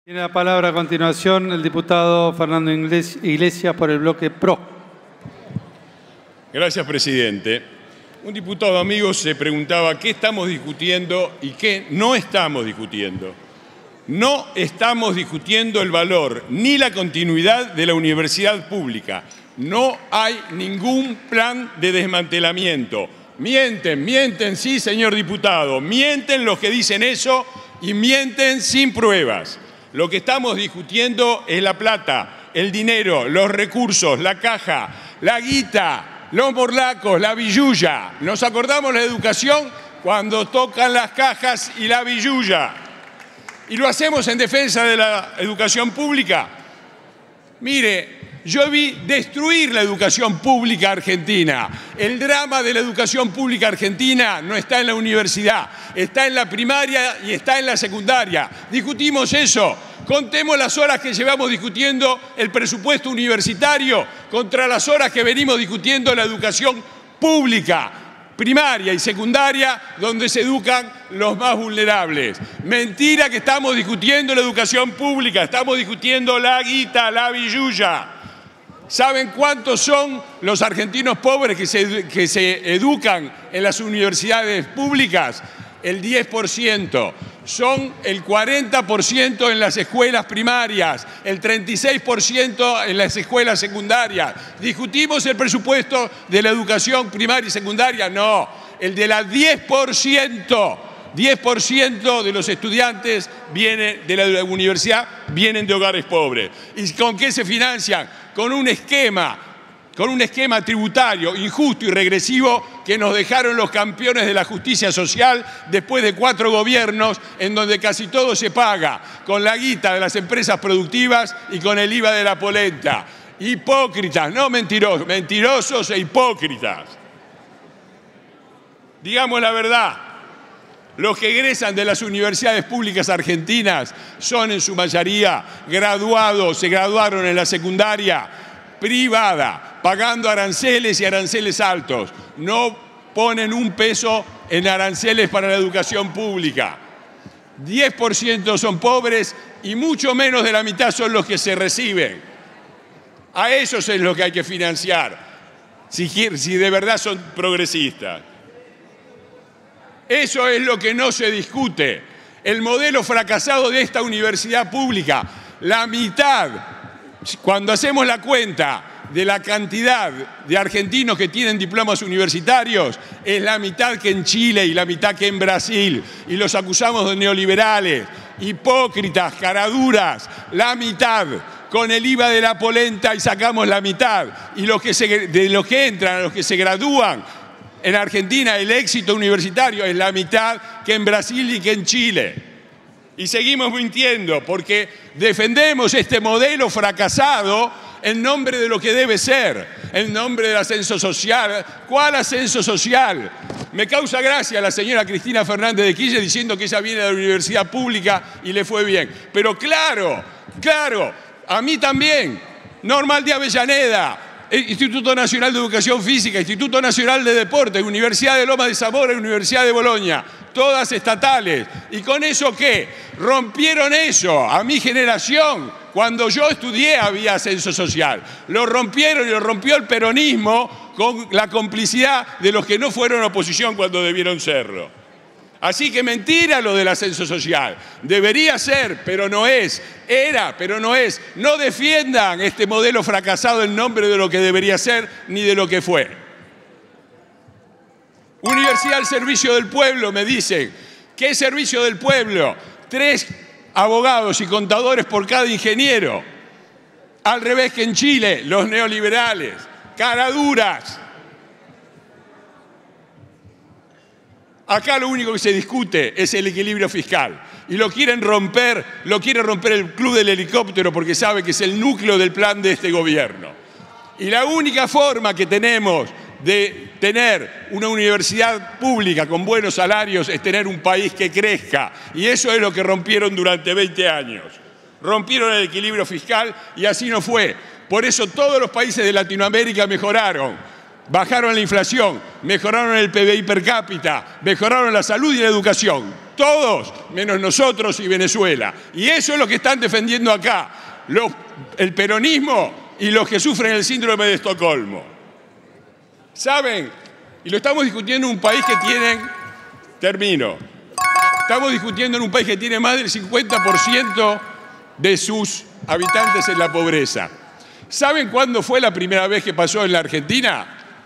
Tiene la palabra a continuación el diputado Fernando Iglesias por el bloque PRO. Gracias, presidente. Un diputado amigo se preguntaba qué estamos discutiendo y qué no estamos discutiendo. No estamos discutiendo el valor ni la continuidad de la universidad pública. No hay ningún plan de desmantelamiento. Mienten, sí, señor diputado. Mienten los que dicen eso y mienten sin pruebas. Lo que estamos discutiendo es la plata, el dinero, los recursos, la caja, la guita, los morlacos, la billulla. ¿Nos acordamos la educación? Cuando tocan las cajas y la billulla. ¿Y lo hacemos en defensa de la educación pública? Mire, yo vi destruir la educación pública argentina. El drama de la educación pública argentina no está en la universidad, está en la primaria y está en la secundaria. Discutimos eso. Contemos las horas que llevamos discutiendo el presupuesto universitario contra las horas que venimos discutiendo la educación pública, primaria y secundaria, donde se educan los más vulnerables. Mentira que estamos discutiendo la educación pública, estamos discutiendo la guita, la billulla. ¿Saben cuántos son los argentinos pobres que se educan en las universidades públicas? El 10%. Son el 40% en las escuelas primarias, el 36% en las escuelas secundarias. ¿Discutimos el presupuesto de la educación primaria y secundaria? No, el de la 10%. 10% de los estudiantes de la universidad vienen de hogares pobres. ¿Y con qué se financian? Con un esquema tributario injusto y regresivo que nos dejaron los campeones de la justicia social después de 4 gobiernos en donde casi todo se paga con la guita de las empresas productivas y con el IVA de la polenta. Hipócritas, no mentirosos, mentirosos e hipócritas. Digamos la verdad. Los que egresan de las universidades públicas argentinas son en su mayoría graduados, se graduaron en la secundaria privada, pagando aranceles y aranceles altos. No ponen un peso en aranceles para la educación pública. 10% son pobres y mucho menos de la mitad son los que se reciben. A esos es lo que hay que financiar, si de verdad son progresistas. Eso es lo que no se discute. El modelo fracasado de esta universidad pública, la mitad, cuando hacemos la cuenta de la cantidad de argentinos que tienen diplomas universitarios, es la mitad que en Chile y la mitad que en Brasil. Y los acusamos de neoliberales, hipócritas, caraduras, la mitad. Con el IVA de la polenta y sacamos la mitad. Y de los que entran a los que se gradúan, en Argentina el éxito universitario es la mitad que en Brasil y que en Chile. Y seguimos mintiendo porque defendemos este modelo fracasado en nombre de lo que debe ser, en nombre del ascenso social. ¿Cuál ascenso social? Me causa gracia la señora Cristina Fernández de Kirchner diciendo que ella viene de la universidad pública y le fue bien. Pero claro, a mí también. Normal de Avellaneda, Instituto Nacional de Educación Física, Instituto Nacional de Deporte, Universidad de Lomas de Zamora y Universidad de Bolonia, todas estatales. ¿Y con eso qué? Rompieron eso. A mi generación, cuando yo estudié, había ascenso social. Lo rompieron y lo rompió el peronismo con la complicidad de los que no fueron oposición cuando debieron serlo. Así que mentira lo del ascenso social. Debería ser, pero no es. Era, pero no es. No defiendan este modelo fracasado en nombre de lo que debería ser ni de lo que fue. Universidad al servicio del pueblo, me dicen. ¿Qué servicio del pueblo? 3 abogados y contadores por cada ingeniero. Al revés que en Chile, los neoliberales. Caraduras. Acá lo único que se discute es el equilibrio fiscal. Y lo quiere romper el Club del Helicóptero porque sabe que es el núcleo del plan de este gobierno. Y la única forma que tenemos de tener una universidad pública con buenos salarios es tener un país que crezca. Y eso es lo que rompieron durante 20 años. Rompieron el equilibrio fiscal y así no fue. Por eso todos los países de Latinoamérica mejoraron. Bajaron la inflación, mejoraron el PBI per cápita, mejoraron la salud y la educación. todos, menos nosotros y Venezuela. Y eso es lo que están defendiendo acá, el peronismo y los que sufren el síndrome de Estocolmo. ¿Saben? Y lo estamos discutiendo en un país que tienen... Termino. Estamos discutiendo en un país que tiene más del 50% de sus habitantes en la pobreza. ¿Saben cuándo fue la primera vez que pasó en la Argentina?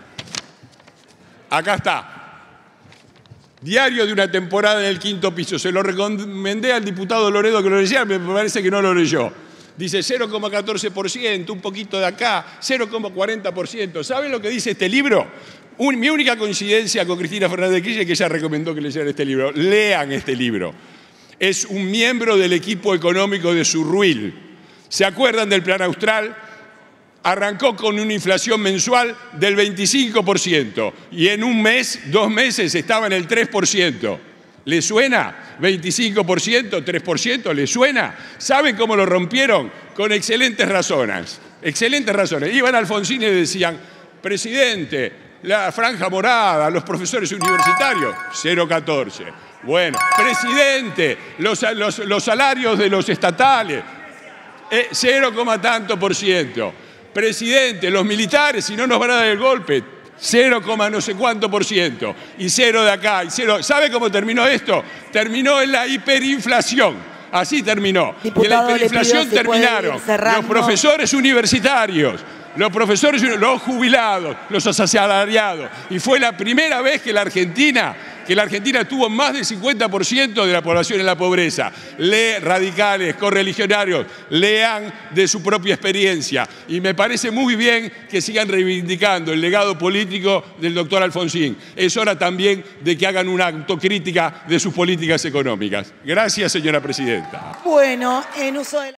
Acá está. Diario de una temporada en el quinto piso. Se lo recomendé al diputado Loredo que lo leyera, me parece que no lo leyó. Dice 0,14%, un poquito de acá, 0,40%. ¿Saben lo que dice este libro? Mi única coincidencia con Cristina Fernández de Kirchner es que ella recomendó que leyeran este libro. Lean este libro. Es un miembro del equipo económico de Surruil. ¿Se acuerdan del Plan Austral? Arrancó con una inflación mensual del 25% y en un mes, 2 meses, estaba en el 3%. ¿Le suena? 25%, 3%, ¿le suena? ¿Saben cómo lo rompieron? Con excelentes razones. Excelentes razones. Iban a Alfonsín y le decían, presidente, la franja morada, los profesores universitarios, 0,14. Bueno, presidente, los salarios de los estatales, 0, tanto por ciento. Presidente, los militares, si no nos van a dar el golpe, 0, no sé cuánto por ciento. Y 0 de acá, y 0. ¿Sabe cómo terminó esto? Terminó en la hiperinflación. Así terminó. Diputado, y en la hiperinflación terminaron los profesores universitarios, los jubilados, los asalariados. Y fue la primera vez que la Argentina tuvo más del 50% de la población en la pobreza. Radicales, correligionarios, lean de su propia experiencia. Y me parece muy bien que sigan reivindicando el legado político del doctor Alfonsín. Es hora también de que hagan una autocrítica de sus políticas económicas. Gracias, señora presidenta. Bueno, en uso de